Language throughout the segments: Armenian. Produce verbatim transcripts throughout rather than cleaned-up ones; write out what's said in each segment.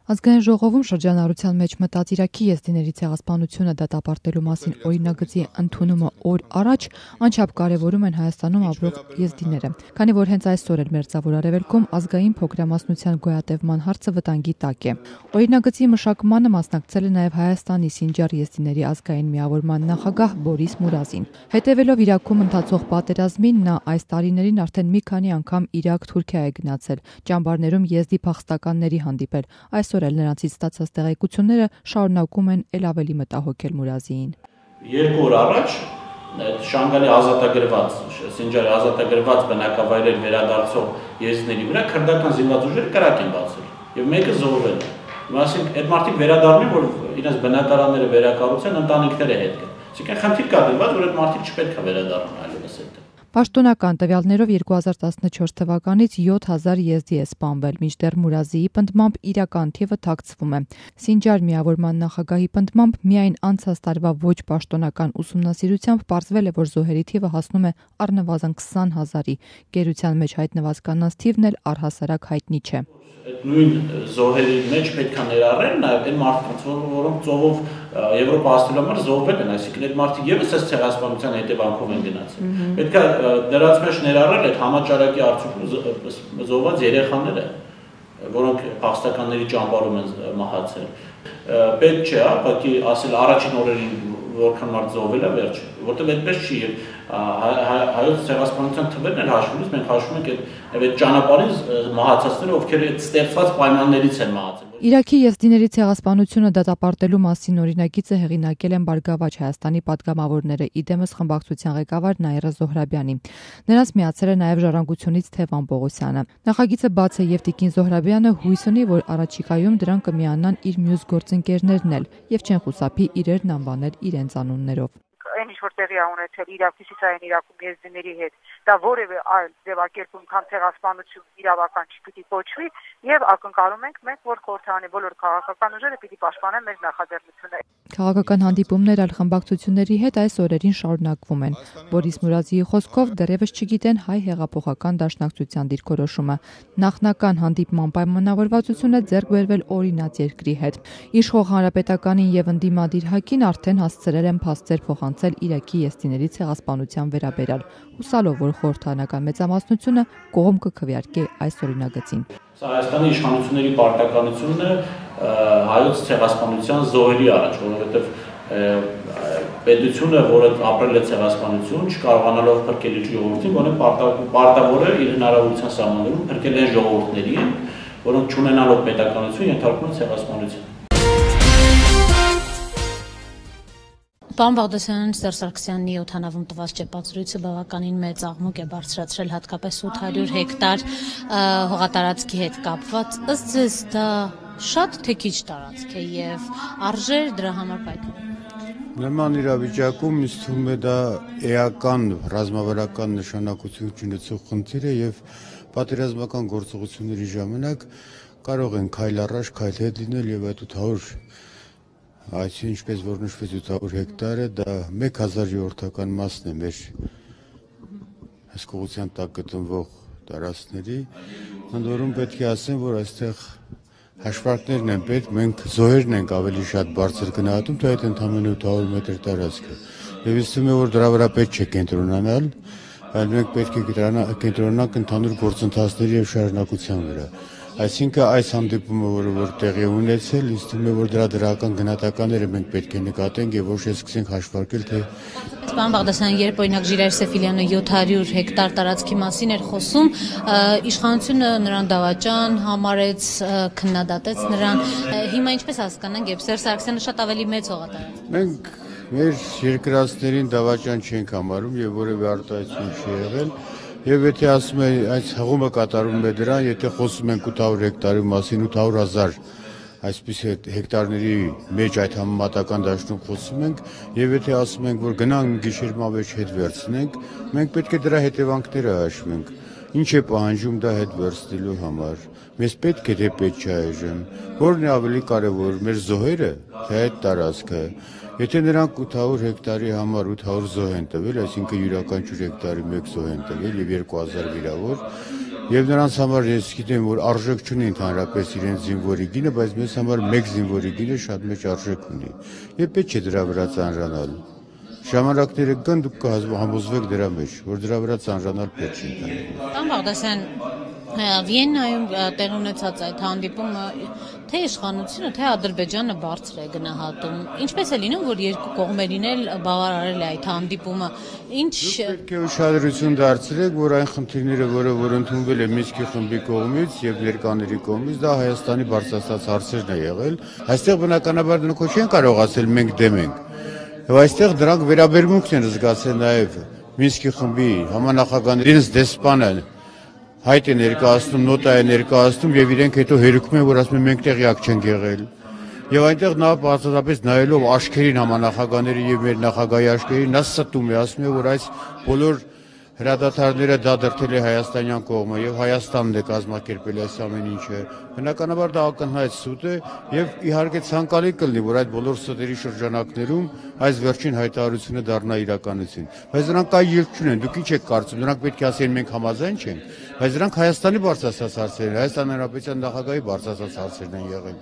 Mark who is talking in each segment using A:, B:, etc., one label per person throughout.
A: Ազգային ժողովում շրջանառության մեջ մտած Իրաքի եզդիների ցեղասպանությունը դատապարտելու մասին օրինագծի ընդունումը օր առաջ անչափ կարևորում են Հայաստանում ապրող եզդիները, քանի որ հենց այսօր էլ Մերձավոր Արևելքում ազգային փոքրամասնության գոյատևման հարցը վտանգի տակ է։ Օրինագծի մշակմանը մասնակցել է նաև Հայաստանի Սինջար եզդիների ազգային միավորման նախագահ Բորիս Մուրազին։ Հետևելով Իրաքում ընթացող պատերազմին, նա այս տարիներին արդեն մի քանի անգամ Իրաք-Թուրքիա է գնացել, ճամբարներում եզդի փախստականների հանդիպել։ Այսօր էլ նրանցից ստացած տեղեկությունները շարունակում են ել ավելի մտահոգել Մուրազիին։
B: Երկու օր առաջ Շանգալի ազատագրված, Սինջարի ազատագրված բնակավայրեր վերադարձող եզդիների վրա քրդական զինված ուժերը կրակ են բացել եւ մեկը զոհվել է։ Այսինքն այդ մարդիկ վերադառնեն, որ իրենց բնակարանները վերակառուցեն, ընտանիքները հետ գան։ Այսինքն խնդիր կա դրված, որ այդ մարդիկ չպետք է վերադառնան այլևս այդ։
A: Պաշտոնական տվյալներով երկու հազար տասնչորս թվականից յոթ հազար եզդի է սպանվել, մինչդեռ Մուրազիի պնդմամբ իրական թիվը թաքցվում է։ Սինջար միավորման նախագահի պնդմամբ միայն անցած տարվա ոչ պաշտոնական ուսումնասիրությամբ պարզվել է, որ զոհերի թիվը հասնում է առնվազն քսան հազարի։ Գերության մեջ հայտնված կանանց թիվն էլ առհասարակ հայտնի չէ։
B: Այդ նույն զոհերի մեջ պետք է ներառել նաև այն մարդկանց, որոնք ծովով Եվրոպա հասնելու համար զոհվել են, այսինքն այդ մարդիկ ևս այս ցեղասպանության հետևանքով են գնացել։ Պետք է դրանց մեջ ներառել այդ համաճարակի արդյունքում զոհված երեխաները, որոնք փախստականների ճամբարում են մահացել։ Պետք չէ, ուղղակի ասել առաջին օրերին որքան մարդ զոհվել է վերջ, որտեղ այդպես չի եւ հայոց ցեղասպանության թվերն էլ հաշվելուց մենք հաշվում ենք այդ ճանապարհին մահացածները, ովքեր այդ ստեղծված պայմաններից են մահացել։
A: Իրաքի եզդիների ցեղասպանությունը դատապարտելու մասին օրինագիծը հեղինակել են Բարգավաճ Հայաստանի պատգամավորները, իդեմս խմբակցության ղեկավար Նաիրա Զոհրաբյանի։ Նրանց միացել է նաև Ժառանգությունից Թևան Պողոսյանը։ Նախագիծը բաց է եւ Տիկին Զոհրաբյանը հույս ունի, որ առաջիկայում դրան կմիանան իր մյուս գործընկերներն էլ եւ չեն խուսափի իրերն անվանել իրենց անուններով։
C: Այն ինչ որ տեղի ունեցել Իրաքի Սիսային Իրաքում եզդիների հետ, դա որևէ այլ ձևակերպում կամ ցեղասպանություն իրավական չպիտի կոչվի եւ ակնկալում ենք մենք, որ խորհրդարանի բոլոր քաղաքական ուժերը պիտի պաշտպանեն մեր նախաձեռնությունը։
A: Քաղաքական հանդիպումներ այլ խմբակցությունների հետ այս օրերին շարունակվում են։ Բորիս Մուրազիի խոսքով դեռևս չգիտեն Հայ հեղափոխական դաշնակցության դիրքորոշումը։ Նախնական հանդիպման պայմանավորվածությունը ձեռք բերվել օրինաց երկրի հետ։ Իշխող Հանրապետականին եւ ընդդիմադիր ՀԱԿ-ին արդեն հասցրել են փաստեր փոխանցել Իրաքի եզդիների ցեղասպանության վերաբերյալ, հուսալով, որ խորհրդարանական մեծամասնությունը կողմ կքվեարկի այս օրինագծին։
B: Սա Հայաստանի իշխանությունների պարտականությունն է հայոց ցեղասպանության զոհերի առաջ, որովհետև պետությունը, որը ապրել է ցեղասպանություն, չկարողանալով փրկել իր ժողովրդին, գոնե պարտավոր է իր հնարավորության սահմաններում փրկել այն ժողովուրդներին, որոնք չունենալով պետականություն ենթարկվում են ցեղասպանության։
D: Պարոն Բաղդասարյան, Սերժ Սարգսյանի օդանավում տված ճեպազրույցը բավականին մեծ աղմուկ է բարձրացրել, հատկապես ութ հարյուր հեկտար հողատարածքի հետ կապված։ Ըստ ձեզ դա շատ թե քիչ տարածք է եւ արժե դրա համար պայքարել։
E: Նման իրավիճակում ինձ թվում է դա էական ռազմավարական նշանակություն ունեցող խնդիր է եւ պատերազմական գործողությունների ժամանակ կարող են քայլ առաջ, քայլ հետ լինել եւ այդ ութ հարյուր Այս ինչպես որ նշվեց ութ հարյուր հեկտարը, դա մեկ հազարյորդական մասն է մեր հսկողության տակ գտնվող տարածքների, ընդ որում պետք է ասեմ, որ այստեղ հաշվարկներն են պետք, մենք զոհերն ենք ավելի շատ բարձր գնահատում, թե այդ ընդամենը ութ հարյուր մետր տարածքը։ Եվ ինձ թվում է, որ դրա վրա պետք չէ կենտրոնանալ, այլ մենք պետք է կենտրոնանանք ընդհանուր գործընթացների եւ շարունակության վրա։ Այսինքն այս հանդիպումը, որը որ տեղի ունեցել, ինձ թվում է, որ դրա դրական գնահատականները մենք պետք է նկատենք եւ ոչ թե սկսենք հաշվարկել, թե
D: Պարոն Բաղդասարյան, երբ օրինակ Ժիրայր Սեֆիլյանը յոթ հարյուր հեկտար տարածքի մասին էր խոսում, իշխանությունը նրան դավաճան համարեց, քննադատեց նրան։ Հիմա ինչպես հասկանանք, երբ Սերժ Սարգսյանը շատ ավելի մեծ հողատարածք։
E: Մենք մեր երկրածներին դավաճան չենք համարում եւ որևէ արտահայտություն չի եղել։ Եվ եթե ասում է այս հղումը կատարվում է դրան, եթե խոսում ենք ութ հարյուր հեկտարի մասին, ութ հարյուր հազար այսպես հեկտարների մեջ այդ համեմատական դաշտում խոսում ենք, եւ եթե ասում ենք, որ գնանք գիշեր մավեջ հետ վերցնենք, մենք պետք է դրա հետևանքները հաշվենք։ Ինչ է պահանջում դա հետ վերցնելու համար։ Մեզ պետք է թե պետք չէ այժմ։ Որն է ավելի կարևոր, մեր զոհերը, թե այդ տարածքը։ Եթե նրանք ութ հարյուր հեկտարի համար ութ հարյուր զոհ են տվել, այսինքն յուրաքանչյուր հեկտարի մեկ զոհ են տվել եւ երկու հազար վիրավոր, Եվ նրանց համար ես գիտեմ, որ արժեք չունի ընդհանրապես իրենց զինվորի գինը, բայց մեզ համար մեկ զինվորի գինը շատ մեծ արժեք ունի։ Եվ պետք է դրա վրա ծանրանալ։ Ժամանակները կան, դուք կհամոզվեք դրա մեջ, որ դրա վրա ծանրանալ պետք է։
D: Պարոն Բաղդասարյան, Վիեննայում տեղի ունեցած այդ հանդիպումը թե իշխանությունը, թե Ադրբեջանը բարձր է գնահատում։ Ինչպես է լինում, որ երկու կողմերին էլ բավարարել է այդ հանդիպումը։ Ինչ
E: պետք է ուշադրություն դարձրեք, որ այն խնդիրները, որը որ ընդունվել է Մինսկի խմբի կողմից եւ ներկաների կողմից, դա Հայաստանի բարձրացած հարցերն է եղել։ Այստեղ բնականաբար դրանք չեն կարող ասել մենք դեմ ենք։ Եվ այստեղ դրանք վերաբերմունքն են զգացել նաեւ Մինսկի խմբի համանախագահներից դեսպանը հայտ է ներկայացնում, նոտա է ներկայացնում եւ իրենք հետո հերիքում են, որ ասում են մենք տեղյակ չենք եղել։ Եվ այնտեղ նա բացառապես նայելով աչքերին համանախագահների եւ մեր նախագահի աչքերին, նա ստում է, ասում է, որ այս բոլոր հրադադարները դա դրդել է հայաստանյան կողմը եւ Հայաստանն է կազմակերպել այս ամեն ինչը։ Բնականաբար դա ակնհայտ սուտ է եւ իհարկե ցանկալի կլինի, որ այդ բոլոր սուտերի շրջանակներում այս վերջին հայտարարությունը դառնա իրականություն։ Բայց նրանք կայ ելք չունեն, դուք ինչ եք կարծում, նրանք պետք է ասեն մենք համաձայն չենք, բայց նրանք Հայաստանի բարձրացած հարցերն են, Հայաստանի Հանրապետության նախագահի բարձրացած հարցերն են եղել։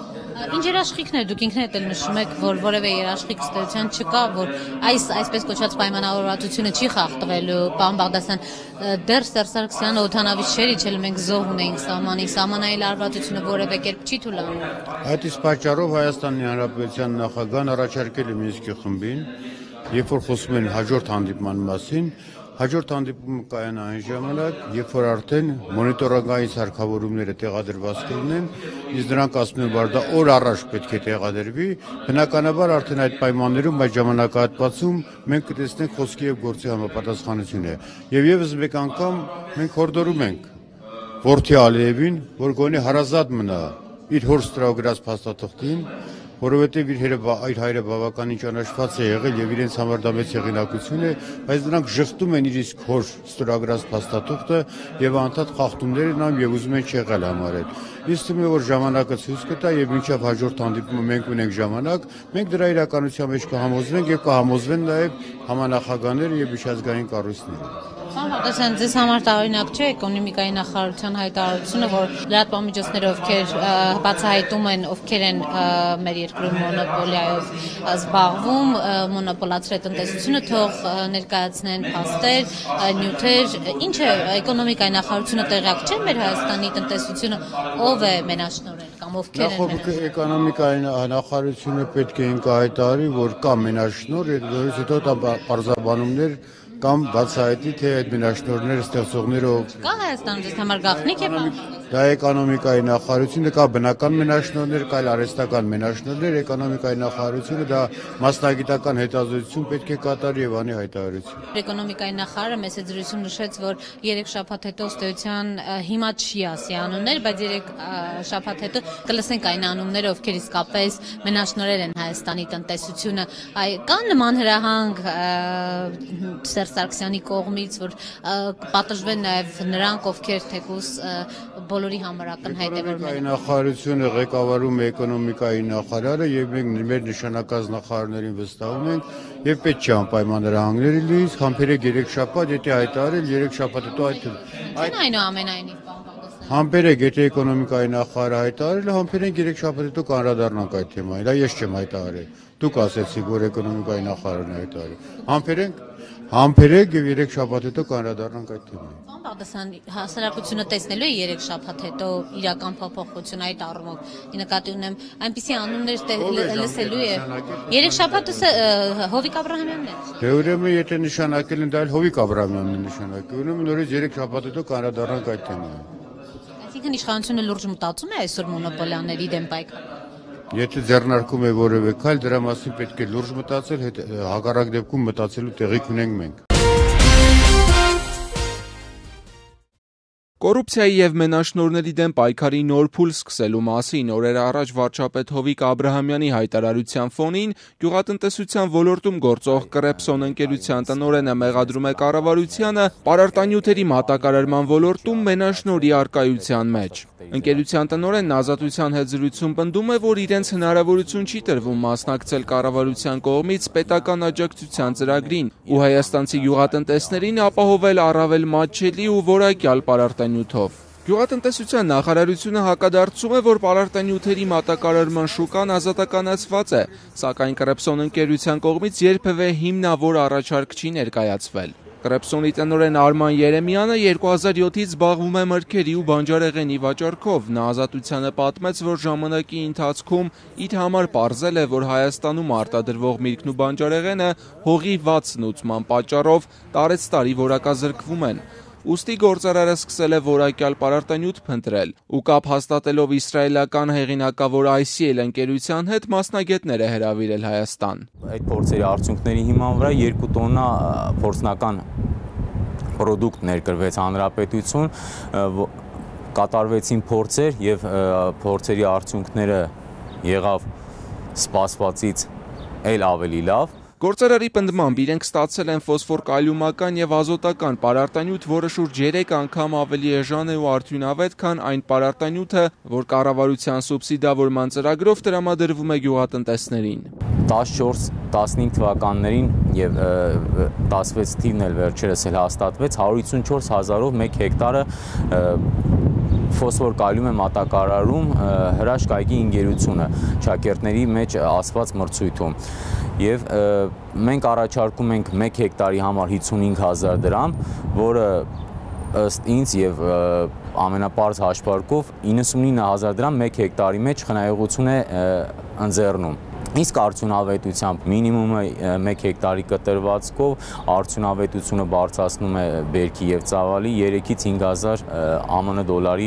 D: Ինչ երաշխիքներ դուք ինքներդ էլ նշում եք, որ որևէ երաշխիք ըստեյության չկա, որ այս այսպես կոչված պայմանավորվածությունը չի խախտվելու։ Պարոն Բաղդասարյան, դեռ Սերժ Սարգսյանը օդանավից չէր իջել, մենք զոհ ունեինք սահմանին, սահմանային լարվածությունը որևէ կերպ չի թույլատնում։
E: Այդ իսկ պատճառով Հայաստանի Հանրապետության նախագահն առաջարկել է Մինսկի խմբին, երբ որ խոսում են հաջորդ հանդիպման մասին, հաջորդ հանդիպումը կայանա այն ժամանակ, երբ որ արդեն մոնիտորինգային սարքավորումները տեղադրված կլինեն, իսկ դրանք ասում են, որ դա օր առաջ պետք է տեղադրվի, բնականաբար արդեն այդ պայմաններում, այդ ժամանակահատվածում մենք կտեսնենք խոսքի եւ գործի համապատասխանությունը։ Եվ եւս մեկ անգամ մենք հորդորում ենք Որդի Ալիևին, որ գոնե հարազատ մնա իր հոր ստորագրած փաստաթղթին, որովհետև իր իր հայրը բավականին ճանաչված է եղել եւ իրենց համար դա մեծ հեղինակություն է, բայց նրանք շղթում են իր իսկ հոր ստորագրած փաստաթուղթը եւ անդադ խախտումներ են անում եւ ուզում են չեղել համարել։ Իսկ թվում է, որ ժամանակը ցույց կտա եւ մինչեւ հաջորդ հանդիպումը մենք ունենք ժամանակ, մենք դրա իրականության մեջ կհամոզվենք եւ կհամոզվեն նաեւ համանախագահները եւ միջազգային կառույցները։
D: Պարոն Բաղդասարյան, ձեզ համար տարօրինակ չէ էկոնոմիկայի նախարարության հայտարարությունը, որ լրատվամիջոցները, ովքեր բացահայտում են, ովքեր են մեր երկրում մոնոպոլիայով զբաղվում, մոնոպոլացրել տնտեսությունը, թող ներկայացնեն փաստեր, նյութեր, ինչ է էկոնոմիկայի նախարարությունը տեղյակ չէ մեր Հայաստանի տնտեսությունը, ով է մենաշնորհել կամ ովքեր են մենաշնորհել։ Էկոնոմիկայի
E: նախարարությունը պետք է ինքը հայտարարի, որ կա մենաշնորհ, որից հետո դա պարզաբանումներ կամ բացահայտի, թե այդ մենաշնորհները ստեղծողները
D: կա Հայաստանում ձեզ համար գաղտնիք է բան։
E: Դա էկոնոմիկայի նախարարությունը, կա բնական մենաշնորհներ, կա արհեստական մենաշնորհներ, էկոնոմիկայի նախարարությունը դա մասնագիտական հետազոտություն պետք է կատարի եւ անի հայտարարություն։
D: Էկոնոմիկայի նախարարը մեծ դրություն նշեց, որ երեք շաբաթ հետո ըստեյության հիմա չի ասի անուններ, բայց երեք շաբաթ հետո կլսենք այն անունները, ովքեր իսկապես մենաշնորհել են Հայաստանի տնտեսությունը։ Կա նման հրահանգ Սերժ Սարգսյանի կողմից, որ պատժվեն նաև նրանք, ովքեր թեկուզ բոլորի համար ակնհայտ է, որ
E: Էկոնոմիկայի նախարարությունը ղեկավարում է էկոնոմիկայի նախարարը եւ մենք մեր նշանակած նախարարներին վստահում ենք եւ պետք չէ անպայման հրահանգներ լինի, համբերեք երեք շաբաթ, եթե հայտարարել երեք շաբաթ հետո այդ
D: այդ այնուամենայնիվ
E: համբերեք, եթե էկոնոմիկայի նախարարը հայտարարել է, համբերենք երեք շաբաթ հետո կանրադառնանք այդ թեմային, դա ես չեմ հայտարարել։ Դուք ասեցիք, որ էկոնոմիկայի նախարարն է հայտարարել։ Համբերենք Համբերեք եւ երեք շաբաթ հետո կանրադառնանք այդ թեմային։
D: Պարոն Բաղդասարյան, հասարակությունը տեսնելու է երեք շաբաթ հետո իրական փոփոխություն այդ առումով։ Նկատի ունեմ, այնպիսի անուններ լսելու է։ Երեք շաբաթը Հովիկ Աբրահամյանն է։
E: Դե ուրեմն եթե նշանակել են, դա էլ Հովիկ Աբրահամյանն է նշանակել։ Ուրեմն նորից երեք շաբաթ հետո կանրադառնանք այդ թեմային։
D: Այսինքն իշխանությունը լուրջ մտածում է այսօր մոնոպոլիաների դեմ պայքարել։
E: Եթե ձեռնարկում է որևէ քայլ, դրա մասին պետք է լուրջ մտածել, հակառակ դեպքում մտածելու տեղիք ունենք մենք։
F: Կոռուպցիայի եւ մենաշնորհների դեմ պայքարի նոր փուլ սկսելու մասին օրեր առաջ վարչապետ Հովիկ Աբրահամյանի հայտարարության ֆոնին գյուղատնտեսության ոլորտում գործող Կրեպսոն ընկերության տնօրենը մեղադրում է կառավարությանը պարարտանյութերի մատակարարման ոլորտում մենաշնորհի առկայության մեջ։ Ընկերության տնօրենն Ազատության հետ զրույցում պնդում է, որ իրենց հնարավորություն չի տրվում մասնակցել կառավարության կողմից պետական աջակցության ծրագրին ու հայաստանցի գյուղատնտեսներին ապահովել առավել մատչելի ու որակյալ պարարտանյութեր պարարտանյութով։ Գյուղատնտեսության նախարարությունը հակադարձում է, որ պարարտանյութերի մատակարարման շուկան ազատականացված է, սակայն Կրեպսոն ընկերության կողմից երբևէ հիմնավոր առաջարկ չի ներկայացվել։ Կրեպսոնի տնօրեն Արման Երեմյանը երկու հազար յոթից զբաղվում է մրգերի ու բանջարեղենի վաճառքով։ Նա Ազատությանը պատմեց, որ ժամանակի ընթացքում իր համար պարզել է, որ Հայաստանում արտադրվող միրգն ու բանջարեղենը հողի վատ սնուցման պատճառով տարեցտարի որակազրկվում են։ Ուստի գործարարը սկսել է որակյալ պարարտանյութ փնտրել ու կապ հաստատելով իսրայելական հեղինակավոր I C L ընկերության հետ մասնագետներ է հրավիրել Հայաստան։
G: Այդ փորձերի արդյունքների հիման վրա երկու տոննա փորձնական պրոդուկտ ներկրվեց հանրապետություն, կատարվեցին փորձեր եւ փորձերի արդյունքները եղավ սպասվածից էլ ավելի լավ։
F: Գործարարի պնդմամբ իրենք ստացել են ֆոսֆոր-կալիումական եւ ազոտական պարարտանյութ, որը շուրջ երեք անգամ ավելի էժան է ու արդյունավետ, քան այն պարարտանյութը, որ կառավարության սուբսիդավորման ծրագրով տրամադրվում է գյուղատնտեսներին։
G: տասնչորս տասնհինգ թվականներին եւ տասնվեց թիվն էլ վերջերս էլ հաստատվեց հարյուր հիսունչորս հազարով մեկ հեկտարը ֆոսֆոր կալիում է մատակարարում հրաշքայքի ընկերությունը ճակերտների մեջ ասված մրցույթում եւ մենք առաջարկում ենք մեկ հեկտարի համար հիսունհինգ հազար դրամ, որը ըստ ինձ եւ ամենապարզ հաշվարկով իննսունինը հազար դրամ մեկ հեկտարի մեջ խնայողություն է ընձեռնում։ Իսկ արդյունավետությամբ մինիմումը մեկ հեկտարի կտրվածքով արդյունավետությունը բարձրացնում է բերքի եւ ծավալի երեքից հինգ հազար ԱՄՆ դոլարի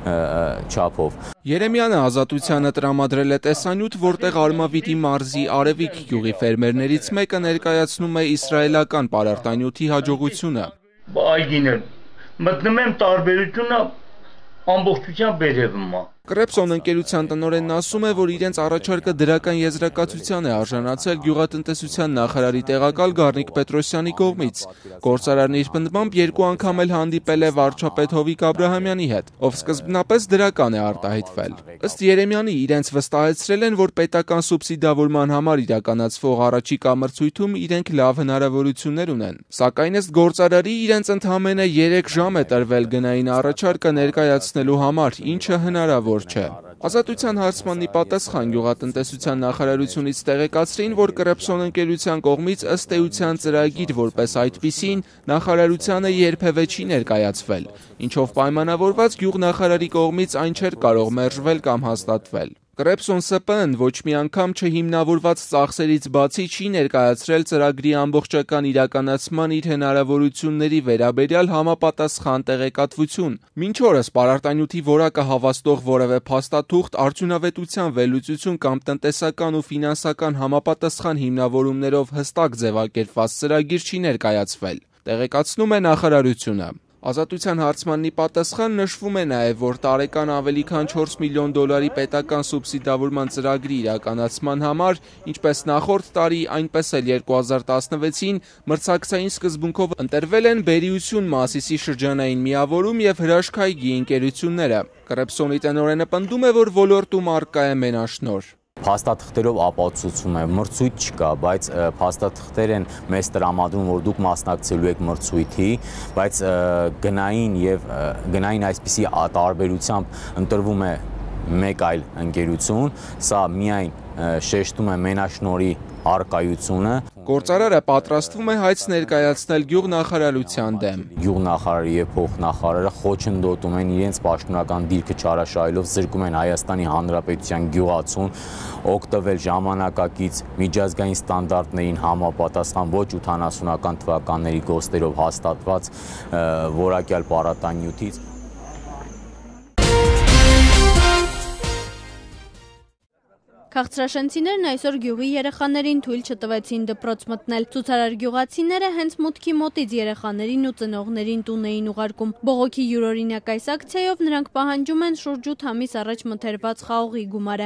G: չափով։
F: Երեմյանը Ազատությանը տրամադրել է տեսանյութ, որտեղ Արմավիտի մարզի Արևիկ գյուղի ֆերմերներից մեկը ներկայացնում է իսրայելական պարարտանյութի հաջողությունը։
H: Այգիներ մտնում եմ տարբերությունը ամբողջությամբ բերևում է։
F: Կրեպսոն ընկերության տնօրենն ասում է, որ իրենց առաջարկը դրական եզրակացության է արժանացել գյուղատնտեսության նախարարի տեղակալ Գառնիկ Պետրոսյանի կողմից։ Գործարարն իր պնդմամբ երկու անգամ էլ հանդիպել է վարչապետ Հովիկ Աբրահամյանի հետ, ով սկզբնապես դրական է արտահայտվել։ Ըստ Երեմյանի, իրենց վստահեցրել են, որ պետական սուբսիդավորման համար իրականացվող առաջիկա մրցույթում իրենք լավ հնարավորություններ ունեն։ Սակայն ըստ գործարարի իրենց ընդամենը երեք ժամ է տրվել գնային առաջարկը ներկայացնելու համար, ինչը հնարավոր չէ։ Ազատության հարցմանի պատասխան գյուղատնտեսության նախարարությունից տեղեկացրին, որ Կրեպսոն ընկերության կողմից ըստ էության ծրագիր որպես այդպիսին նախարարությանը երբևէ չի ներկայացվել, ինչով պայմանավորված գյուղնախարարի կողմից այն չէր կարող մերժվել կամ հաստատվել։ Կրեպսոն S P N ոչ մի անգամ չհիմնավորված ծախսերից բացի չի ներկայացրել ծրագրի ամբողջական իրականացման իր հնարավորությունների վերաբերյալ համապատասխան տեղեկատվություն։ Մինչ օրս պարարտանյութի որակը հավաստող որևէ փաստաթուղթ, արդյունավետության վերլուծություն կամ տնտեսական ու ֆինանսական համապատասխան հիմնավորումներով հստակ ձևակերպված ծրագիր չի ներկայացվել, տեղեկացնում է նախարարությունը։ Ազատության հարցմանի պատասխան նշվում է նաև, որ տարեկան ավելի քան չորս միլիոն դոլարի պետական սուբսիդավորման ծրագրի իրականացման համար, ինչպես նախորդ տարի, այնպես էլ երկու հազար տասնվեցին մրցակցային սկզբունքով ընտրվել են Բերիություն Մասիսի շրջանային միավորում եւ Հրաշքայգի ընկերությունները։ Կրեպսոնի տնօրենը պնդում է, որ ոլորտում առկա է մենաշնորհ։
G: Փաստաթղթերով ապացուցում է, մրցույթ չկա, բայց փաստաթղթեր են մեզ տրամադրում, որ դուք մասնակցելու եք մրցույթի, բայց գնային եւ գնային այսպիսի տարբերությամբ ընտրվում է մեկ այլ ընկերություն, սա միայն շեշտում է մենաշնորհի առկայությունը։
F: Գործարարը պատրաստվում է հայց ներկայացնել գյուղնախարարության դեմ։
G: Գյուղնախարարը եւ փոխնախարարը խոչընդոտում են իրենց պաշտոնական դիրքը չարաշահելով, զրկում են Հայաստանի Հանրապետության գյուղացուն օգտվել ժամանակակից միջազգային ստանդարտներին համապատասխան ոչ ութանասունական թվականների գոստերով հաստատված որակյալ պարարտանյութից։
I: Քաղցրաշենցիներն այսօր գյուղի երեխաներին թույլ չտվեցին դպրոց մտնել։ Ցուցարար գյուղացիները հենց մուտքի մոտից երեխաներին ու ծնողներին տուն էին ուղարկում։ Բողոքի յուրօրինակ այս ակցիայով նրանք պահանջում են շուրջ ութ ամիս առաջ մթերված խաղողի գումարը։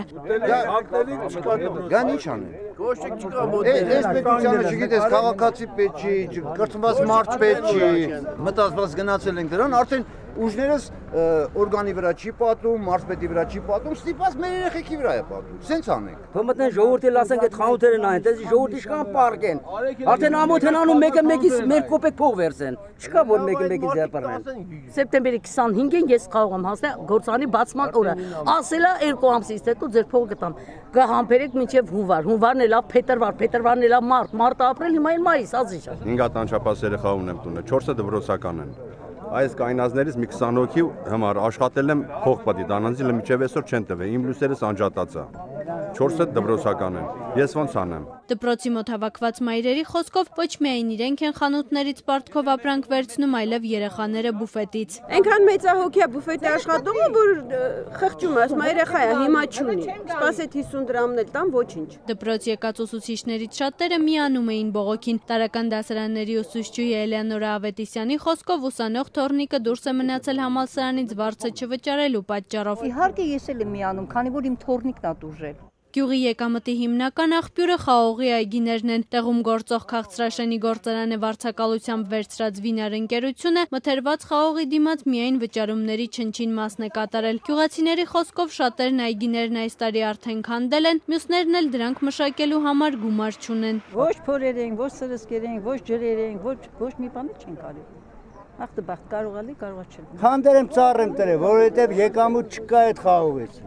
J: Գան ինչ անեն։ Կոշիկ չկա մոդել։ Այս պետությանը չգիտես քաղաքացի պետք չի, կրթված մարդ պետք չի։ Մտածված գնացել ենք դրան, արդեն ուժներս օրգանի վրա չի պատում, մարզպետի վրա չի պատում, ստիպված մեր երեխեքի վրա է պատում։ Սենց անենք։
K: Թող մտնեն ժողովրդի լասենք այդ խանութերը նայեն, դες ժողովրդի շքան պարկեն։ Արդեն ամոթ են անում մեկը մեկից մեր կոպեկ փող վերցեն։ Չկա որ մեկը մեկից ձեռբռնեն։ Սեպտեմբերի քսանհինգին ես կարող եմ հասնել գործանի բացման օրը։ Ասելա երկու ամսից հետո ձեր փողը կտամ։ Կհամբերեք մինչև հունվար, հունվարն է լավ փետրվար, փետրվարն է լավ մարտ, մարտը ապրիլ, հիմա էլ մայիս, ազիժ։
L: հինգ հատ անչափահաս երեխա ունեմ տունը, չորսը դպրոցական են։ Այս կայնազներից մի քսան հոգի համար աշխատել եմ փող պատի դանանձի մինչև այսօր չեն տվել, իմ լույսերս անջատած է։ չորսը դպրոցական են։ Ես ոնց անեմ։
I: Դպրոցի մոտ հավաքված մայրերի խոսքով ոչ միայն իրենք են խանութներից պարտքով ապրանք վերցնում, այլև երեխաները բուֆետից։
M: Այնքան մեծահոգի է բուֆետի աշխատումը, որ խղճում է, ասում երեխա է, հիմա չունի։ Սպասეთ հիսուն դրամն էլ տամ, ոչինչ։
I: Դպրոց եկած ուսուցիչներից շատերը միանում էին բողոքին։ Տարական դասարանների ուսուցչուհի Էլեոնորա Ավետիսյանի խոսքով ուսանող թորնիկը դուրս է մնացել համալսարանից վարձը չվճարելու պատճառով։
N: Իհարկե ես էլ եմ միանում, քանի որ իմ թորնիկն է դուժել։
I: Գյուղի եկամտի հիմնական աղբյուրը խաղողի այգիներն են։ Տեղում գործող Քաղցրաշենի գործարանը վարձակալությամբ վերցրած Վինար ընկերությունը մթերված խաղողի դիմաց միայն վճարումների չնչին մասն է կատարել։ Գյուղացիների խոսքով շատերն այգիներն այս տարի արդեն քանդել են, մյուսներն էլ դրանք մշակելու համար գումար չունեն։
N: Ոչ փորեր են, ոչ սրսկեր են, ոչ ջրեր են, ոչ ոչ մի բան չեն կարել։ Ախտը բախտ կարող ալի, կարող չէ։
J: Քանդեր եմ ծառ եմ տրել, որովհետև եկամուտ չկա այդ խաղողից։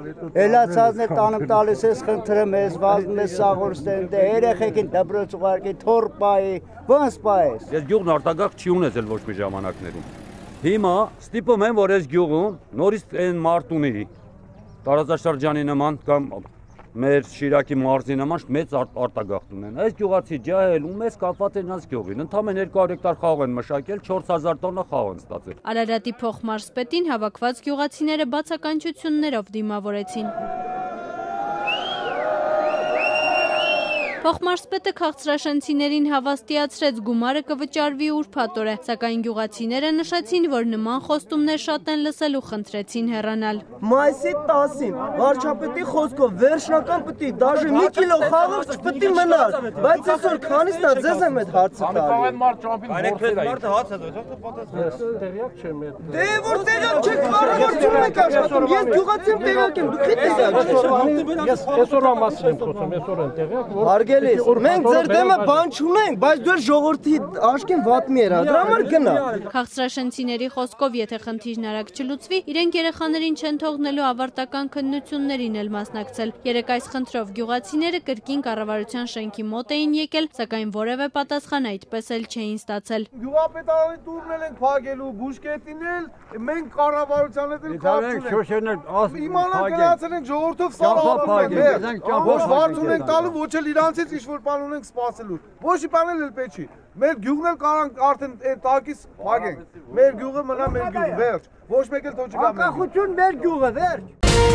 J: Էլացածն է տանում տալիս ես խնդրեմ ես, վազում ես սաղորստեն, դե երեխեքին դպրոց ուղարկի, թոր պայի, ոնց պայես։
O: Ես գյուղն արտագաղթ չի ունեցել ոչ մի ժամանակներում։ Հիմա ստիպում եմ, որ այս գյուղում նորից այն մարտունի տարածաշրջանի նման կամ մեր Շիրակի մարզի նման մեծ արտագաղթ ունեն։ Այս գյուղացի ջահել ու մեծ կապված են այս գյուղին։ Ընդամենը երկու հարյուր հեկտար խաղ են մշակել, չորս հազար տոննա խաղ են ստացել։
I: Արարատի փոխմարզպետին հավաքված գյուղացիները բացականչություններով դիմավորեցին։ Փոխմարզպետը քաղցրաշենցիներին հավաստիացրեց գումարը կվճարվի ուրբաթ օրը, սակայն գյուղացիները նշեցին, որ նման խոստումներ շատ են լսել ու խնդրեցին հեռանալ։
P: Մայիսի տասին վարչապետի խոսքով վերջնական պիտի դաժե մի կիլո խաղող չպիտի մնար, բայց այսօր քանիսն է ձեզ եմ այդ հարցը տալի։ Դե որ տեղյակ չեք, կառավարությունն եք աշխատում, ես գյուղացի եմ տեղյակ եմ, դուք եք տեղյակ։
Q: Ես այսօրվա մասին եմ խոսում, այսօր եմ տեղյակ, որ
P: Մենք ձեր դեմը բան չունենք, բայց դու ժողովրդի աշկին վատ մի երա, դրա համար գնա։
I: Քաղցրաշենցիների խոսքով, եթե խնդիրն արագ չլուծվի, իրենք երեխաներին չեն թողնելու ավարտական քննություններին էլ մասնակցել։ Երեկ այս խնդրով գյուղացիները կրկին կառավարության շենքի մոտ էին եկել, սակայն որևէ պատասխան այդպես էլ չէին ստացել։
Q: Գյուղապետարանի տուրն էլ ենք փակելու, բուժկետին էլ մենք կառավարության հետ էլ կապ չունենք։ Իմանալ գնացել ենք ժողովրդով սարահարում ենք։ Ոչ վարձ ունենք տալու, ոչ էլ իրանցից ինչ-որ բան ունենք սպասելու։ Ոչ մի բան էլ պետք չի։ Մեր գյուղն էլ կարանք արդեն այդ տակից փակենք։ Մեր գյուղը մնա մեր գյուղ, վերջ։ Ոչ մեկ էլ թող չգա մեր։
P: Անկախություն մեր գյուղը, վերջ։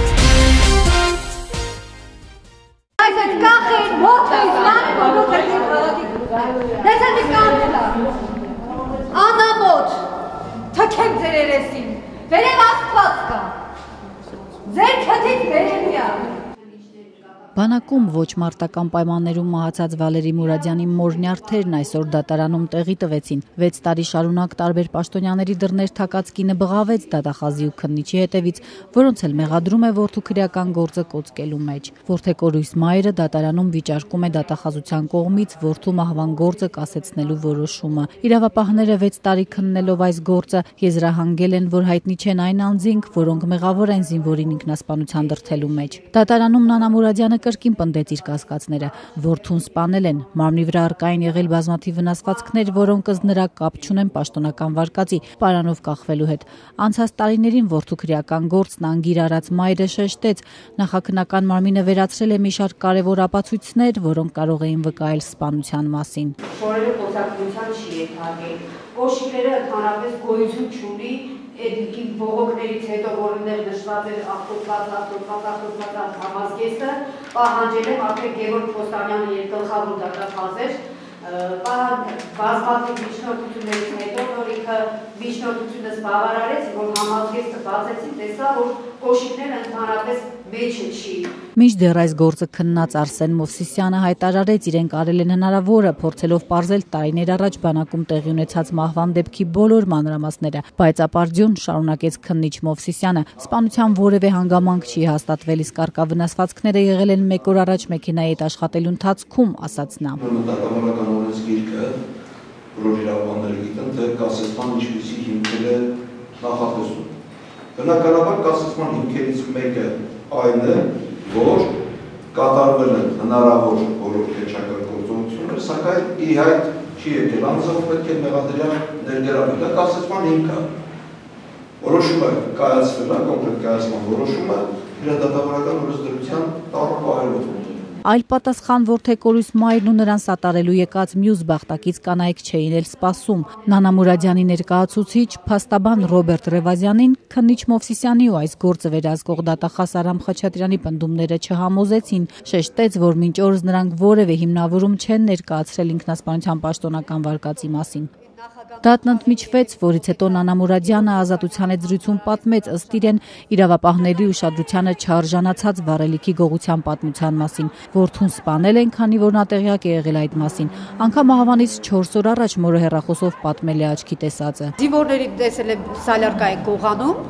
R: Այս այդ կախին մոտ է իսլամը բոլորի դեսել կանելա։ Անամոթ թքեմ ձեր երեսին։ Վերև Աստված կա։ Ձեր քթից վերևյա։
S: Բանակում ոչ մարտական պայմաններում մահացած Վալերի Մուրադյանի մոր նյարդերն այսօր դատարանում տեղի տվեցին։ վեց տարի շարունակ տարբեր պաշտոնյաների դռներ թակած կինը բղավեց դատախազի ու քննիչի հետևից, որոնց էլ մեղադրում է որդու քրեական գործը կոծկելու մեջ։ Որդեկորույս մայրը դատարանում վիճարկում է դատախազության կողմից որդու մահվան գործը կասեցնելու որոշումը։ Իրավապահները վեց տարի քննելով այս գործը եզրահանգել են, որ հայտնի չեն այն անձինք, որոնք մեղավոր են զինվորին ինքնասպանության դրդելու մեջ։ Դատարանում Նանա Մուրադյանը կրկին պնդեց իր կասկածները։ Որդուն սպանել են, մարմնի վրա առկա են եղել բազմաթիվ վնասվածքներ, որոնք ըստ նրա կապ չունեն պաշտոնական վարկածի պարանով կախվելու հետ։ Անցած տարիներին որդու քրեական գործն անգիր արած մայրը շեշտեց, նախաքննական մարմինը վերացրել է մի շարք կարևոր ապացույցներ, որոնք կարող էին վկայել սպանության մասին։
R: Որևէ խոսակցության չի ենթարկել։ Կոշիկները ընդհանրապես գոյություն չունի, այդ բողոքներից հետո, որ այնտեղ նշված էր ախտոտված, ախտոտված, ախտոտված համազգեստը, պահանջել եմ արդեն Գևորգ Խոստանյանը եւ գլխավոր դատախազեր, բազմաթիվ միջնորդություններից հետո, որ ինքը միջնորդությունս բավարարեց, որ համազգեստը բացեցին, տեսա, որ կոշիկները ընդհանրապես մեջը չի։
S: Մինչդեռ այս գործը քննած Արսեն Մովսիսյանը հայտարարեց իրեն կարել են հնարավորը փորձելով պարզել տարիներ առաջ բանակում տեղի ունեցած մահվան դեպքի բոլոր մանրամասները, բայց ապարդյուն շարունակեց քննիչ Մովսիսյանը, սպանության որևէ հանգամանք չի հաստատվել, իսկ արկա վնասվածքները եղել են մեկ օր առաջ մեքենայի հետ աշխատելու ընթացքում, ասաց նա։
T: Մտավորական օրենսգիրքը, որ իրավաբանները գիտեն, թե կասեցման ինչպիսի հիմքեր է նախատեսում։ Բնականաբար կասեցման հիմքերից մեկը այն է, որ կատարվել են հնարավոր բոլոր քեչական գործողությունները, սակայն ի հայտ չի եկել, անձամբ պետք է մեղադրյալ ներգրավի, դա կասեցման հիմք է։ Որոշումը կայացվել է, կոնկրետ կայացման որոշումը իրադարձավորական օրենսդրության տառը պահելով։
S: Այլ պատասխան որդեկորույս մայրն ու նրան սատարելու եկած մյուս բախտակից կանայք չէին էլ սպասում։ Նանա Մուրադյանի ներկայացուցիչ փաստաբան Ռոբերտ Ռևազյանին քննիչ Մովսիսյանի ու այս գործը վերահսկող դատախազ Արամ Խաչատրյանի պնդումները չհամոզեցին, շեշտեց, որ մինչ օրս նրանք որևէ հիմնավորում չեն ներկայացրել ինքնասպանության պաշտոնական վարկածի մասին։ Դատն ընդմիջվեց, որից հետո Նանա Մուրադյանը ազատության հետ զրույցում պատմեց ըստ իրեն իրավապահների ուշադրությանը չարժանացած վառելիքի գողության պատմության մասին, որդուն սպանել են, քանի որ նա տեղյակ է եղել այդ մասին։ Անգամ ահավանից չորս օր առաջ մորը հեռախոսով պատմել է աչքի տեսածը։
R: Զինվորների տեսել եմ սալարկային կողանում,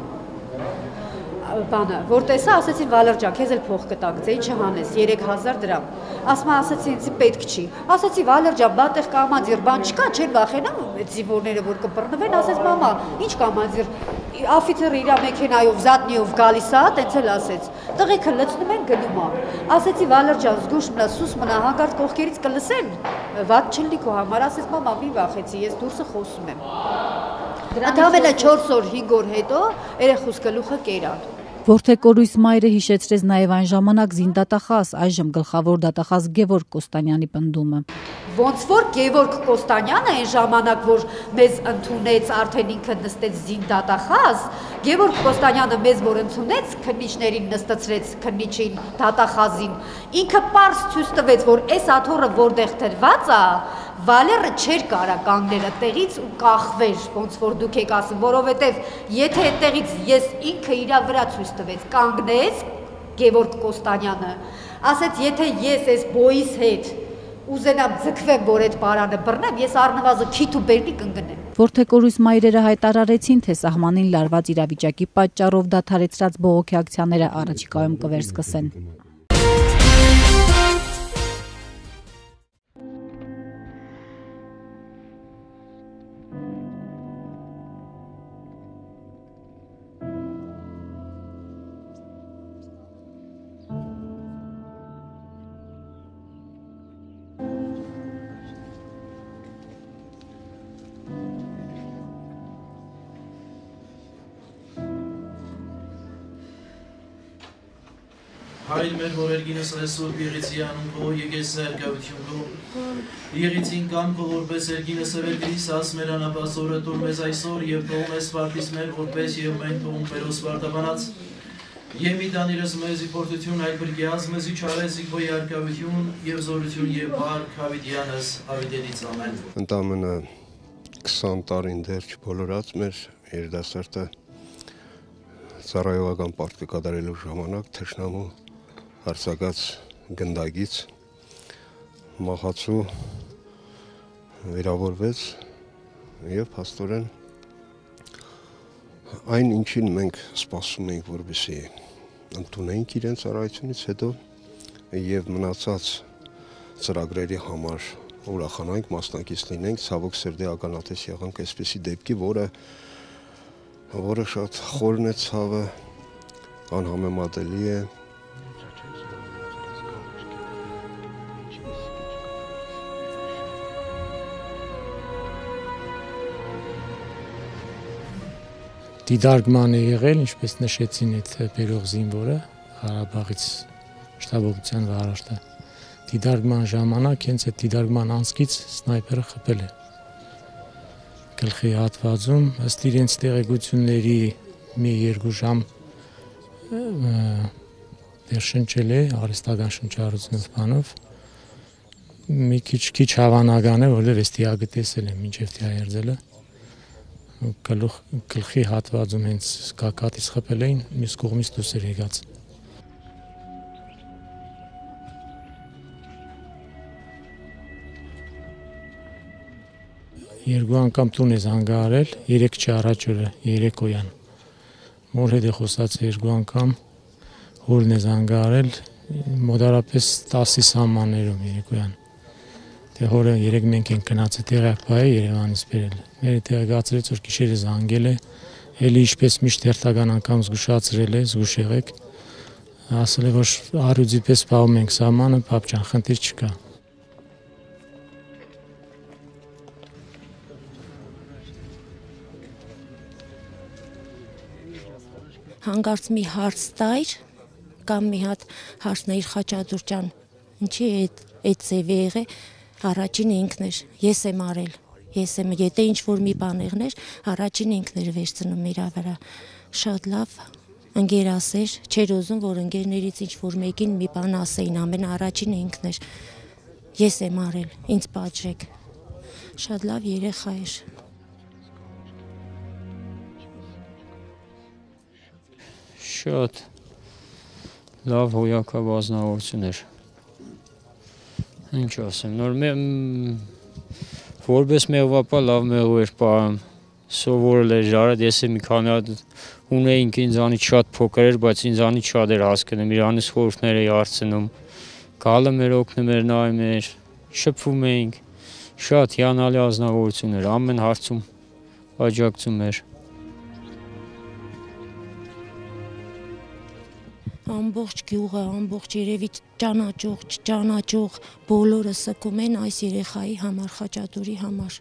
R: բանը, որ տեսա, ասեցին Վալերջա, քեզ էլ փող կտակ, ձեի չհանես, երեք հազար դրամ։ Ասма ասեցի, ինձ պետք չի։ Ասեցի Վալերջա, բատեղ կամաձիր, բան չկա, չեն վախենամ այդ զինվորները, որ կբռնվեն, ասեց մամա, ինչ կամաձիր։ Աֆիցերը իր մեքենայով, զատնիով գալիս է, տենց էլ ասեց։ Տղեկը լցնում են գնում է։ Ասեցի Վալերջա, զգուշ մնա, սուս մնա, հանկարծ կողքերից կլսեն։ Վատ չլինի քո համար, ասեց մամա, մի վախեցի, ես դուրսը խոսում եմ։ Ընդամենը չորս օր, հինգ օր հետո երեխուս գլուխը կերան։
S: Որդեկորույս մայրը հիշեցրեց նաև այն ժամանակ զինդատախազ, այժմ գլխավոր դատախազ Գևորգ Կոստանյանի պնդումը։
R: Ոնց որ Գևորգ Կոստանյանը այն ժամանակ, որ մեզ ընդունեց, արդեն ինքը նստեց զինդատախազ, Գևորգ Կոստանյանը մեզ որ ընդունեց, քննիչներին նստացրեց, քննիչին, դատախազին, ինքը պարզ ցույց տվեց, որ այս աթոռը որտեղ դրված է, Վալերը չէր կարա կանգնել այդտեղից ու կախվեր, ոնց որ դուք եք ասում, որովհետև եթե այդտեղից ես ինքը իր վրա ցույց տվեց, կանգնեց Գևորգ Կոստանյանը, ասեց, եթե ես այս բոյիս հետ ուզենամ ձգվեմ, որ այդ պարանը բռնեմ, ես առնվազն քիթ ու բերնի կընկնեմ։
S: Որդեկորույս մայրերը հայտարարեցին, թե սահմանին լարված իրավիճակի պատճառով դադարեցրած բողոքի ակցիաները առաջիկայում կվերսկսեն։
U: Հայր մեր որերգինս այսօր եղեցի անուն քո եկես զարգացություն քո եղեցին կամ քո որպես երգինս ավետիս աս մեր անապասորը դուր մեզ այսօր եւ թողում ես վարտիս մեր որպես եւ մենք թողում Պերոս վարտաբանած Եմի դանիրս մեզի փորձություն այլ բրգյազ մեզի չարեսիկ քո զարգացություն եւ զորություն եւ բարք հավիտյանս հավիտենից ամեն
V: Ընդամենը քսան տարին դեռ չբոլորած մեր երիտասարդը ծառայողական պարտքը կատարելու ժամանակ թշնամու հարցակած գնդագից մահացու վիրավորվեց եւ փաստորեն այն ինչին մենք սպասում էինք որպեսզի ընդունենք իրենց ծառայությունից հետո եւ մնացած ծրագրերի համար ուրախանանք մասնակից լինենք ցավոք սրտի ականատես եղանք այսպիսի դեպքի որը որը շատ խորն է ցավը անհամեմատելի է
W: Դիդարգման է եղել, ինչպես նշեցին այդ բերող զինվորը, Ղարաբաղից շտաբողության վարաշտը։ Դիդարգման ժամանակ հենց այդ դիդարգման անցքից սնայպերը խփել է։ Գլխի հատվածում, ըստ իրենց տեղեկությունների մի երկու ժամ վերշնչել է արհեստական շնչառությունով բանով։ Մի քիչ քիչ հավանական է, որովհետև այս դիագը տեսել եմ մինչև դիահերձելը։ Գլխի հատվածում հենց կակատից խփել էին, մյուս կողմից դուրս էր եկած։ երկու անգամ տուն է զանգահարել, երեք չի առաջ օրը, երեկոյան։ Մոր հետ է խոսած երկու անգամ, հորն է զանգահարել, մոտարապես տասի սահմաններում երեկոյան։ Դե հորը երեք մենք ենք գնացել տեղակայ Երևանից բերել։ Մեր տեղեկացրեց, որ գիշերը զանգել է, էլի ինչպես միշտ հերթական անգամ զգուշացրել է, զգուշ եղեք։ Ասել է, որ առյուծի պես պահում ենք սահմանը, պապ ջան, խնդիր չկա։
A: Հանկարծ մի հարց տայր, կամ մի հատ հարցնեիր Խաչատուր ջան, ինչի այդ ձևի եղե, առաջին ինքն էր, ես եմ արել, ես եմ, եթե ինչ-որ մի բան եղներ, առաջին ինքն էր վերցնում իրա վրա, շատ լավ, ընկերասեր, չէր ուզում, որ ընկերներից ինչ-որ մեկին մի բան ասեին, ամեն առաջին ինքն էր, ես եմ արել, ինձ պատժեք, շատ լավ երեխա էր։
B: Շատ լավ հոյակավ ազնվորություն էր, ինչ ասեմ, նոր որպես մեղվապա լավ մեղու էր պահում, սովորել էր ժարդ, ես է մի քանի հատ ունեինք ինձանից շատ փոքր էր, բայց ինձանից շատ էր հասկնում, իրանից խորհուրդներ էի հարցնում, գալը մեր օգնում էր նայում էր, շփվում էինք, շատ հիանալի ազնվորություն էր, ամեն հարցում աջակցում էր։
A: Ամբողջ գյուղը, ամբողջ երևի ճանաչող, չճանաչող, բոլորը սգում են այս երեխայի համար, Խաչատուրի համար։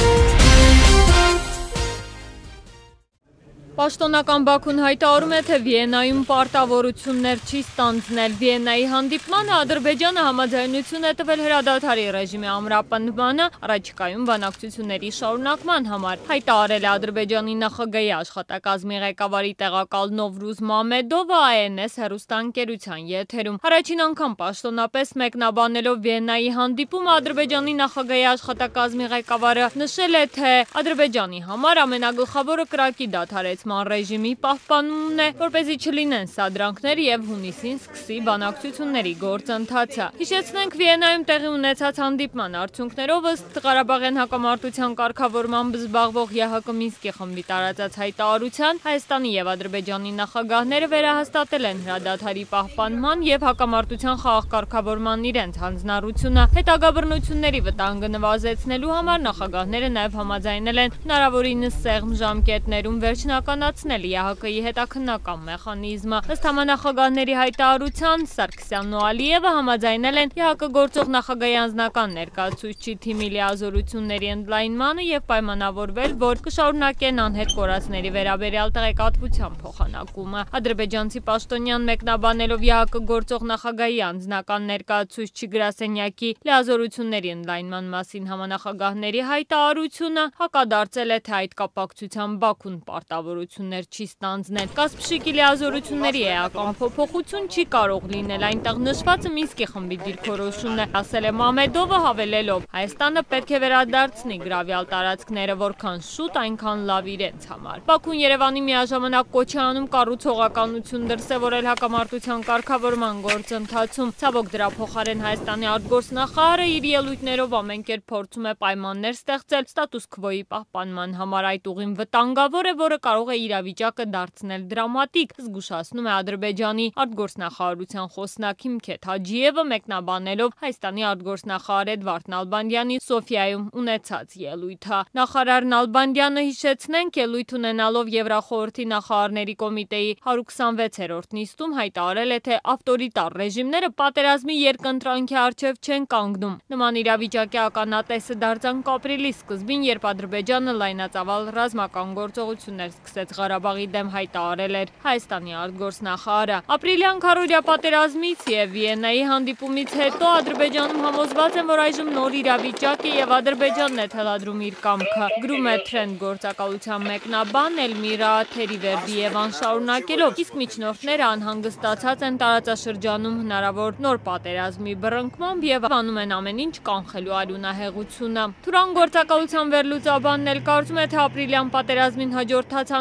I: Պաշտոնական Բաքուն հայտարարում է, թե Վիեննայում պարտավորություններ չի ստանձնել։ Վիեննայի հանդիպմանը Ադրբեջանը համաձայնություն է տվել հրադադարի ռեժիմի ամրապնդմանը, առաջիկայում բանակցությունների շարունակման համար։ Հայտարարել է Ադրբեջանի նախագահի աշխատակազմի ղեկավարի տեղակալ Նովրուզ Մամեդովը Այ Էն Էս հեռուստաընկերության եթերում։ Առաջին անգամ պաշտոնապես մեկնաբանելով Վիեննայի հանդիպումը Ադրբեջանի նախագահի աշխատակազմի ղեկավարը նշել է, թե Ադրբեջանի համար ամենագլխավորը կրակի դադարեց ռեժիմի պահպանումն է, որպեսզի չլինեն սադրանքներ եւ հունիսին սկսի բանակցությունների գործընթացը։ Հիշեցնենք Վիեննայում տեղի ունեցած հանդիպման արդյունքներով ըստ Ղարաբաղյան հակամարտության կարգավորմամբ զբաղվող Ե Հ Կ Մինսկի խմբի տարածած հայտարարության Հայաստանի եւ Ադրբեջանի նախագահները վերահաստատել են հրադադարի պահպանման եւ հակամարտության խաղաղ կարգավորման իրենց հանձնառությունը։ Հետագա բռնությունների վտանգը նվազեցնելու համար նախագահները նաեւ համաձայնել են հնարավորինս սեղմ ժամկետներում վերջնական Ե Հ Կ-ի հետաքննական մեխանիզմը։ Ըստ համանախագահների հայտարարության Սարգսյանն ու Ալիևը համաձայնել են Ե Հ Կ գործող նախագահի անձնական ներկայացուցիչի թիմի լիազորությունների ընդլայնմանը եւ պայմանավորվել, որ կշարունակեն անհետ կորածների վերաբերյալ տեղեկատվության փոխանակումը։ Ադրբեջանցի պաշտոնյան մեկնաբանելով Ե Հ Կ գործող նախագահի անձնական ներկայացուցիչի գրասենյակի լիազորությունների ընդլայնման մասին համանախագահների հայտարարությունը հակադարձել է, թե այդ կապակցությամբ Բաքուն պարտավորություններ չի ստանձնել։ Կասպշիկի լիազորությունների էական փոփոխություն չի կարող լինել, այնտեղ նշվածը Մինսկի խմբի դիրքորոշումն է, ասել է Մամեդովը հավելելով. Հայաստանը պետք է վերադարձնի գրավյալ տարածքները, որքան շուտ, այնքան լավ իրենց համար։ Բաքուն Երևանի միաժամանակ կոչ է անում կառուցողականություն դրսևորել հակամարտության կարգավորման գործընթացում։ Ցավոք դրա փոխարեն Հայաստանի արտգործնախարարը իր ելույթներով ամեն կերպ փորձում է պայմաններ ստեղծել ստատուս քվոյի պահպանման համար, այդ ուղին վտանգավոր է, որը կարող է իրավիճակը դարձնել դրամատիկ, զգուշացնում է Ադրբեջանի արտգործնախարարության խոսնակ Հիմքեթ Հաջիևը մեկնաբանելով Հայաստանի արտգործնախարար Էդվարդ Նալբանդյանի Սոֆիայում ունեցած ելույթը։ Նախարար Նալբանդյանը, հիշեցնենք, ելույթ ունենալով Եվրախորհրդի նախարարների կոմիտեի հարյուր քսանվեցերորդ նիստում հայտարարել է, թե ավտորիտար ռեժիմները պատերազմի երկընտրանքի առջև չեն կանգնում։ Նման իրավիճակի ականատեսը դարձանք ապրիլի սկզբին, երբ Ադրբեջանը լայնածավալ ռազմական գործողություններ սկսեց Ղարաբաղի դեմ, հայտարարել էր Հայաստանի արտգործնախարարը։ Ապրիլյան քառօրյա պատերազմից եւ Վիեննայի հանդիպումից հետո Ադրբեջանում համոզված են, որ այժմ նոր իրավիճակ է եւ Ադրբեջանն է թելադրում իր կամքը։ Գրում է Trend գործակալության մեկնաբան Էլմիրա Թերիվերդիևան շարունակելով, իսկ միջնորդները անհանգստացած են տարածաշրջանում հնարավոր նոր պատերազմի բռնկմամբ եւ անում են ամեն ինչ կանխելու արյունահեղությունը։ Թուրան գործակալության վերլուծաբանն էլ կարծում է, թե ապրիլյան պատերազմին հաջորդած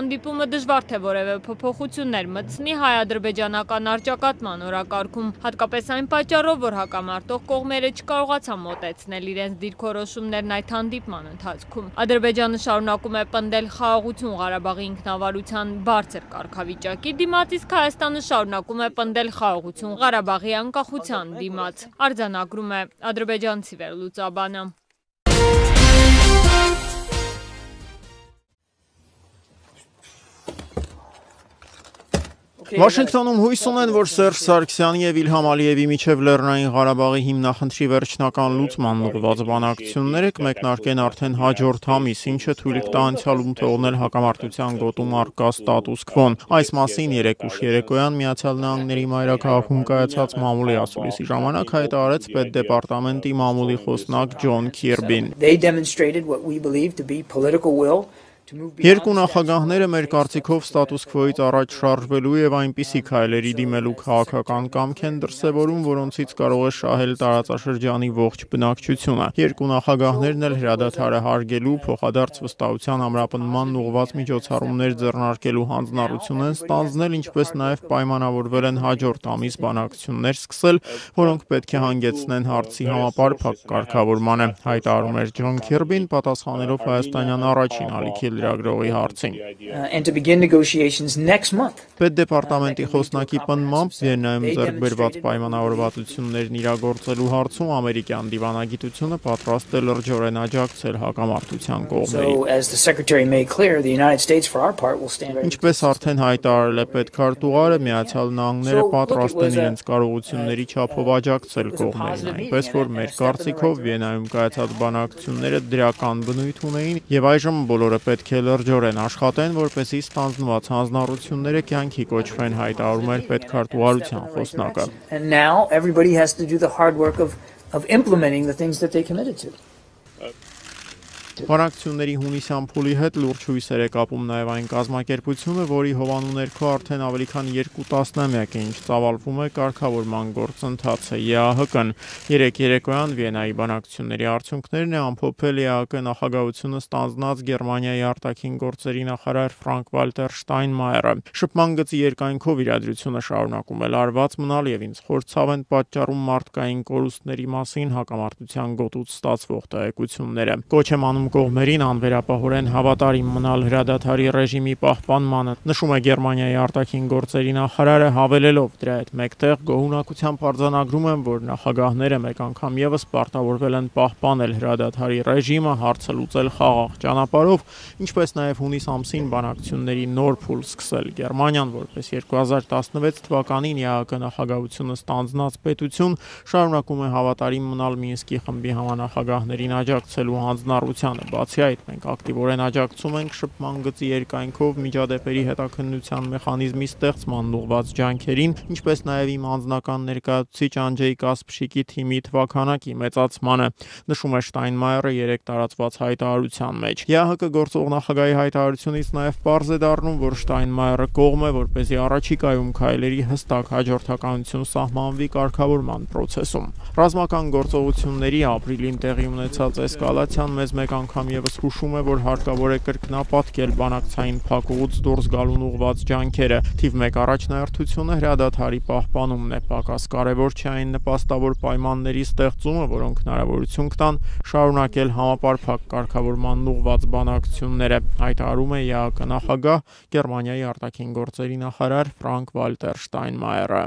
C: հանդիպումը դժվար թե որևէ փոփոխություններ մտցնի հայ-ադրբեջանական առճակատման օրակարգում, հատկապես այն պատճառով, որ հակամարտող կողմերը չկարողացան մոտեցնել իրենց դիրքորոշումներն այդ հանդիպման ընթացքում։ Ադրբեջանը շարունակում է պնդել խաղաղություն Ղարաբաղի ինքնավարության բարձր կարգավիճակի դիմաց, իսկ Հայաստանը շարունակում է պնդել խաղաղություն Ղարաբաղի անկախության դիմաց, արձանագրում է ադրբեջանցի վերլուծաբանը։
D: Վաշինգտոնում հույս ունեն, որ Սերժ Սարգսյանի եւ Իլհամ Ալիևի միջև Լեռնային Ղարաբաղի հիմնախնդրի վերջնական լուծման ուղղված բանակցությունները կմեկնարկեն արդեն հաջորդ ամիս, ինչը թույլ կտա անցյալում թողնել հակամարտության գոտում առկա ստատուս քվոն։ Այս մասին երեկ ուշ երեկոյան Միացյալ Նահանգների մայրաքաղաքում կայացած մամուլի ասուլիսի ժամանակ հայտարարեց պետդեպարտամենտի մամուլի խոսնակ Ջոն Քիրբին։ Երկու նախագահները մեր կարծիքով ստատուս քվոից առաջ շարժվելու եւ այնպիսի քայլերի դիմելու քաղաքական կամք են դրսեւորում, որոնցից կարող է շահել տարածաշրջանի ողջ բնակչությունը։ Երկու նախագահներն էլ հրադադարը հարգելու, փոխադարձ վստահության ամրապնդման ուղղված միջոցառումներ ձեռնարկելու հանձնառություն են ստանձնել, ինչպես նաեւ պայմանավորվել են հաջորդ ամիս բանակցություններ սկսել, որոնք պետք է հանգեցնեն հարցի համապար փակ կարգավորմանը, հայտարարում էր Ջոն Քիրբին, պատասխանելով հայաստանյան առաջին ալիքի լրագրողի հարցին։ Պետդեպարտամենտի խոսնակի պնդմամբ Վիեննայում ձեռք բերված պայմանավորվածություններն իրագործելու հարցում ամերիկյան դիվանագիտությունը պատրաստ է լրջորեն աջակցել հակամարտության կողմերին։ Ինչպես արդեն հայտարարել է պետքարտուղարը, Միացյալ Նահանգները պատրաստ են իրենց կարողությունների չափով աջակցել կողմերին, այնպես որ մեր կարծիքով Վիեննայում կայացած բանակցությունները դրական բնույթ ունեին եւ այժմ բոլորը պետք է լրջորեն աշխատեն, որպեսզի ստանձնված հանձնառությունները կյանքի կոչվեն, հայտարարում էր պետքարտուղարության խոսնակը։ Բանակցությունների հունիսյան փուլի հետ լուրջ հույսեր է կապում նաև այն կազմակերպությունը, որի հովանու ներքո արդեն ավելի քան երկու տասնամյակ է ինչ ծավալվում է կարգավորման գործընթացը Է Ա Հ Կ-ն։ Երեք երեկոյան Վիեննայի բանակցությունների արդյունքներն է ամփոփել Է Ա Հ Կ նախագահությունը ստանձնած Գերմանիայի արտաքին գործերի նախարար Ֆրանկ Վալտեր Շտայնմայերը։ Շփման գծի երկայնքով իրադրությունը շարունակում է լարված մնալ եւ ինձ խորցավ են պատճառում մարդկային կորուստների մասին հակամարտության գոտուց ստացվող տեղեկությունները։ Կոչ եմ անում կողմերին անվերապահորեն հավատարիմ մնալ հրադադարի ռեժիմի պահպանմանը, նշում է Գերմանիայի արտաքին գործերի նախարարը, հավելելով դրա հետ մեկտեղ գոհունակությամբ արձանագրում եմ, որ նախագահները մեկ անգամ եւս պարտավորվել են պահպանել հրադադարի ռեժիմը, հարցը լուծել խաղաղ ճանապարհով, ինչպես նաեւ հունիս ամսին բանակցությունների նոր փուլ սկսել։ Գերմանիան, որպես երկու հազար տասնվեց թվականին Է Ա Հ Կ նախագահությունը ստանձնած պետություն, շարունակում է հավատարիմ մնալ Մինսկի խմբի համանախագահներին աջակցելու հանձնառությանը։ Բացի այդ, մենք ակտիվորեն աջակցում ենք շփման գծի երկայնքով միջադեպերի հետաքննության մեխանիզմի ստեղծման ուղղված ջանքերին, ինչպես նաև իմ անձնական ներկայացուցիչ Անջեյ Կասպշիկի թիմի թվաքանակի մեծացմանը, նշում է Շտայնմայերը երեք տարածված հայտարարության մեջ։ Է Ա Հ Կ գործող նախագահի հայտարարությունից նաև պարզ է դառնում, որ Շտայնմայերը կողմ է, որպեսզի առաջիկայում քայլերի հստակ հաջորդականություն սահմանվի կարգավորման process-ում։ Ռազմական գործողությունների ապրիլին տեղի ունեցած էսկալացիան մեզ մեկ անգամ եւս հուշում է, որ հարկավոր է կրկնապատկել բանակցային փակուղուց դուրս գալուն ուղղված ջանքերը։ Թիվ մեկ առաջնահերթությունը հրադադարի պահպանումն է, պակաս կարևոր չէ այն նպաստավոր պայմանների ստեղծումը, որոնք հնարավորություն կտան շարունակել համապարփակ կարգավորման ուղղված բանակցությունները, հայտարարում է Է Ա Հ Կ նախագահ Գերմանիայի արտաքին գործերի նախարար Ֆրանկ Վալտեր Շտայնմայերը։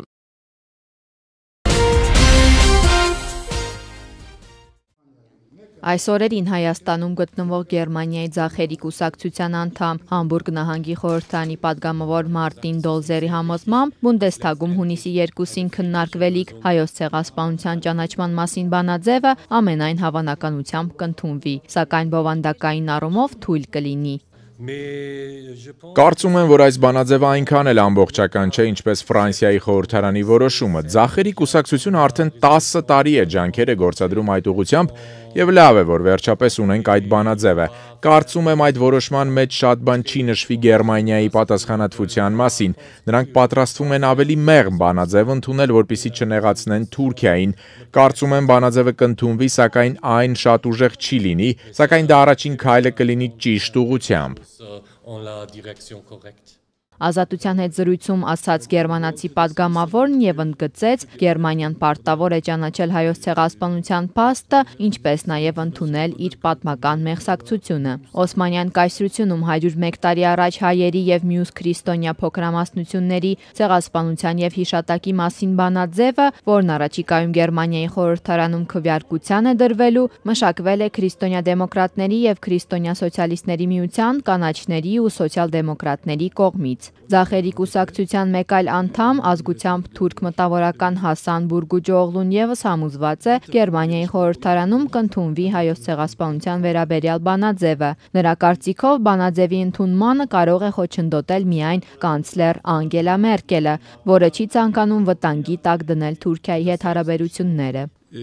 E: Այս օրերին Հայաստանում գտնվող Գերմանիայի ձախերի կուսակցության անդամ Համբուրգ նահանգի խորհրդարանի падգամավոր Մարտին Դոլզերի համոզմամբ Բունդեսթագում հունիսի երկուսին քննարկվելիք հայոց ցեղասպանության ճանաչման մասին բանաձևը ամենայն հավանականությամբ կընդունվի, սակայն բովանդակային առումով թույլ կլինի։
X: Կարծում եմ, որ այս բանաձևը այնքան էլ ամբողջական չէ, ինչպես Ֆրանսիայի խորհրդարանի որոշումը։ Ձախերի կուսակցությունը արդեն տասը տարի է ջանքեր է գործադրում այդ ուղղությամբ եւ լավ է, որ վերջապես ունենք այդ բանաձևը։ Կարծում եմ այդ որոշման մեջ շատ բան չի նշվի Գերմանիայի պատասխանատվության մասին։ Նրանք պատրաստվում են ավելի մեղմ բանաձև ընդունել, որպեսզի չնեղացնեն Թուրքիային։ Կարծում եմ բանաձևը կընդունվի, սակայն այն շատ ուժեղ չի լինի, սակայն դա առաջին քայլը կլինի ճիշտ ուղղությամբ։
F: en la direction correcte.
E: Ազատության հետ զրույցում ասաց գերմանացի падգամավորն եւ ընդգծեց Գերմանիան պարտավոր է ճանաչել հայոց ցեղասպանության փաստը, ինչպես նաեւ ընդունել իր պատմական մեղսակցությունը։ Օսմանյան կայսրությունում հարյուր մեկ տարի առաջ հայերի եւ մյուս քրիստոնյա փոքրամասնությունների ցեղասպանության եւ հիշատակի մասին բանաձևը, որն առաջիկայում Գերմանիայի խորհրդարանում քվեարկության է դրվելու, մշակվել է քրիստոնյա դեմոկրատների եւ քրիստոնյա սոցիալիստների միության, կանաչների ու սոցիալ-դեմոկրատների կողմից։ Զախերի կուսակցության մեկ այլ անդամ, ազգությամբ թուրք մտավորական Հասան Բուրգուջօղլուն եւս համոզված է Գերմանիայի խորհրդարանում կընդունվի հայոց ցեղասպանության վերաբերյալ բանաձևը։ Նրա կարծիքով բանաձևի ընդունմանը կարող է խոչընդոտել միայն կանցլեր Անգելա Մերկելը, որը չի ցանկանում վտանգի տակ դնել Թուրքիայի հետ հարաբերությունները։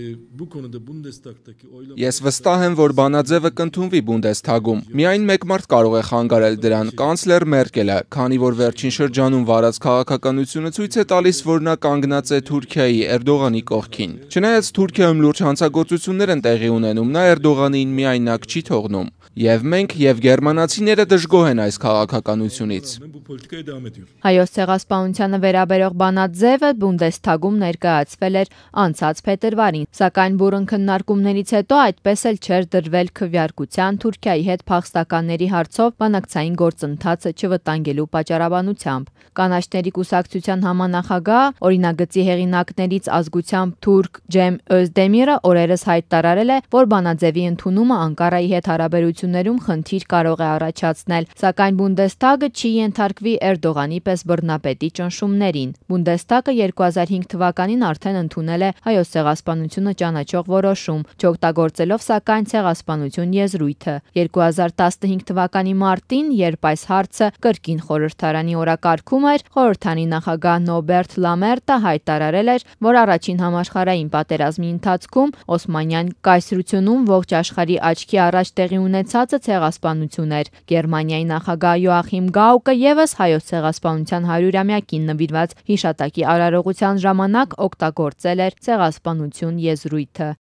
G: Ես վստահ եմ, որ բանաձևը կընդունվի Բունդեսթագում։ Միայն մեկ մարդ կարող է խանգարել դրան՝ կանցլեր Մերկելը, քանի որ վերջին շրջանում վարած քաղաքականությունը ցույց է տալիս, որ նա կանգնած է Թուրքիայի Էրդողանի կողքին։ Չնայած Թուրքիայում լուրջ հանցագործություններ են տեղի ունենում, նա Էրդողանին միայնակ չի թողնում։ Եվ մենք եւ գերմանացիները դժգոհ են այս քաղաքականությունից։
E: Հայոց ցեղասպանությանը վերաբերող բանաձևը Բունդեսթագում ներկայացվել էր անցած փետրվարին, սակայն բուռն քննարկումներից հետո այդպես էլ չէր դրվել քվեարկության Թուրքիայի հետ փախստականների հարցով բանակցային գործընթացը չվտանգելու պատճառաբանությամբ։ Կանաչների կուսակցության համանախագահ, օրինագծի հեղինակներից ազգությամբ թուրք Ջեմ Օզդեմիրը օրերս հայտարարել է, որ բանաձևի ընդունումը Անկարայի հետ հարաբերություններում խնդիր կարող է առաջացնել, սակայն Բունդեսթագը չի ենթարկվի Էրդողանի պես բռնապետի ճնշումներին։ Բունդեսթագը երկու հազար հինգ թվականին արդեն ընդունել է հայոց ցեղասպանությունը ճանաչող որոշում, չօգտագործելով սակայն ցեղասպանություն եզրույթը։ երկու հազար տասնհինգ թվականի մարտին, երբ այս հարցը կրկին խորհրդարանի օրակարգում էր, խորհրդանի նախագահ Նոբերտ Լամերտը հայտարարել էր, որ առաջին համաշխարհային պատերազմի ընթացքում Օսմանյան կայսրությունում ողջ աշխարհի աչքի առաջ տեղի ունեցածը ցեղասպանություն էր։ Գերմանիայի նախագահ Յոախիմ Գաուկը եւս հայոց ցեղասպանության հարյուրամյակին նվիրված հիշատակի արարողության ժամանակ օգտագործել էր ցեղասպանություն եզրույթը։